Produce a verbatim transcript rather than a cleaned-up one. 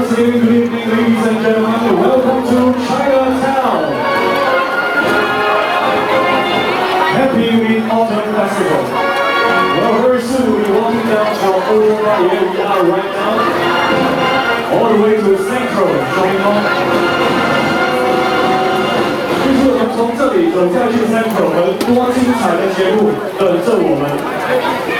Once again, good evening, ladies and gentlemen. Welcome to Chinatown. Happy Mid-Autumn Festival. Well, very soon we'll be walking down from over where we are right now, all the way to Central Shopping Mall. 就是我们从这里走下去 Central， 很多精彩的节目等着我们。